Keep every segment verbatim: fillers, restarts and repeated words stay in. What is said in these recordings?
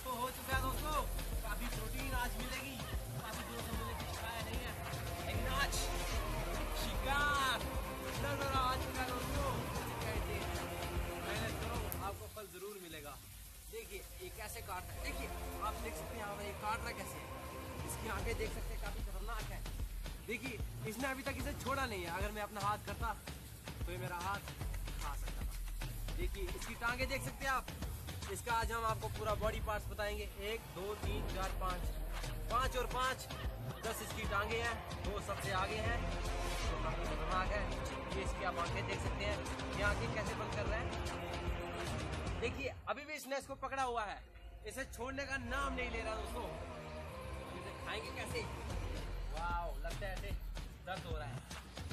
तो हो चुका है दोस्तों, काफी प्रोटीन आज मिलेगी, काफी दिनों से मुझे कुछ खाया नहीं है, लेकिन आज शिकार नजर आ चुका है दोस्तों। कहते हैं मेहनत करो आपको फल जरूर मिलेगा। देखिए ये कैसे काट रहा है, देखिए आप देख सकते हैं यहाँ पर ये काट रहा कैसे है, इसकी आंखें देख सकते हैं काफी खतरनाक है। देखिए इसने अभी तक इसे छोड़ा नहीं है, अगर मैं अपना हाथ करता तो ये मेरा हाथ खा सकता था। देखिए इसकी टांगे देख सकते हैं आप। इसका आज हम आपको पूरा बॉडी पार्ट्स बताएंगे, एक दो तीन चार पाँच, पाँच और पाँच दस इसकी टांगे हैं, दो सबसे आगे हैं जो काफी खतरनाक है। ये इसकी आप आंखें देख सकते हैं, ये आंखें कैसे बंद कर रहे हैं। देखिए अभी भी इसने इसको पकड़ा हुआ है, इसे छोड़ने का नाम नहीं ले रहा दोस्तों। इसे खाएंगे कैसे, वाह लगता है ऐसे दर्द हो रहा है।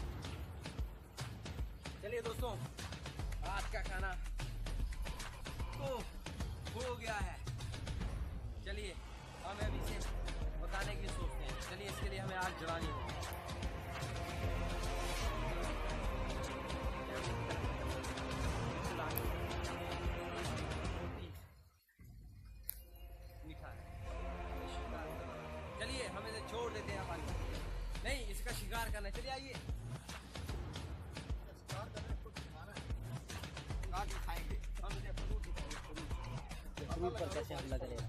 चलिए दोस्तों आज का खाना तो हो गया है, चलिए हमें अभी इसे बताने की सोचते हैं। चलिए इसके लिए हमें आग जलानी होगी। मीठा है, चलिए हम इसे छोड़ देते हैं पानी, नहीं इसका शिकार करना है। चलिए आइए काट के खाएंगे हम इसे, फ्रूट फ्रूट पर कैसे हमला करेगा।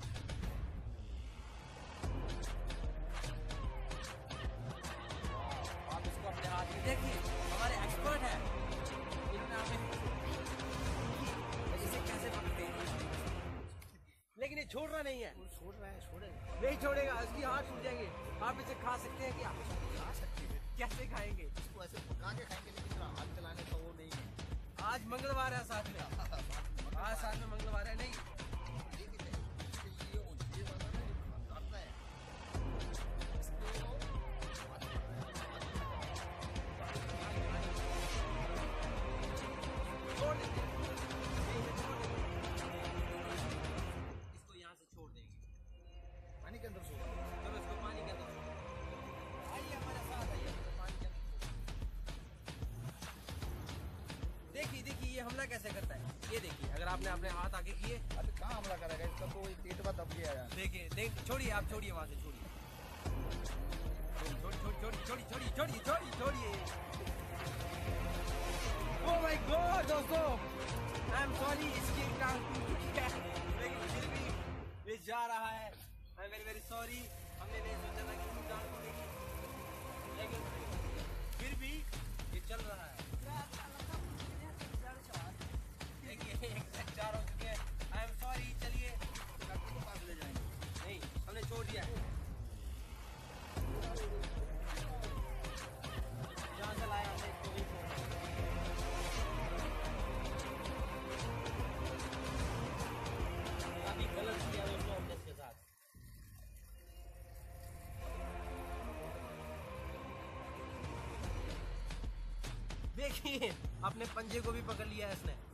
आप इसको अपने हाथ में देखिए, हमारे एक्सपर्ट है, इन्होंने हमें इसे कैसे पकड़ते हैं, लेकिन ये छोड़ रहा नहीं है। छोड़ रहा है, छोड़ेगा नहीं छोड़ेगा, इसकी हाथ टूट जाएंगे। आप इसे खा सकते हैं क्या, खा सकते हैं, कैसे खाएंगे, इसको ऐसे पका के खाएंगे, लेकिन हाथ चलाने का वो नहीं है। आज मंगलवार है साथ में, आज साथ में मंगलवार है, नहीं छोड़ देते हैं, इसको यहाँ से छोड़ देंगे, पानी के अंदर छोड़, चलो इसको पानी के अंदर छोड़, आइए हमारे साथ आइए, तो पानी के अंदर। देखिए देखिए ये हमला कैसे करता है, ये देखिए अगर आपने अपने हाथ आगे किए, अभी कहाँ हमला करेगा, इसका तो पेट में दब गया यार। देखिए देख, छोड़िए आप, छोड़िए वहां से, छोड़िए छोड़ी छोड़ी छोड़ी छोड़ी छोड़ी छोड़िए छोड़िए छोड़िए। ओह माय गॉड दोस्तों, आई एम सॉरी, इसकी टांग टूट चुकी है, लेकिन फिर भी ये जा रहा है। I am very very sorry, हमने नहीं सोचा था कि इसकी टांग टूटेगी, लेकिन फिर भी ये चल रहा है। देखिए एक से चार हो चुके हैं, आई एम सॉरी। चलिए डॉक्टर के पास ले जाएंगे, नहीं हमने छोड़ दिया है, जहाँ से लाया हमने इसको भी छोड़ा। काफी गलत किया दोस्तों हमने इसके साथ। देखिए अपने पंजे को भी पकड़ लिया है इसने।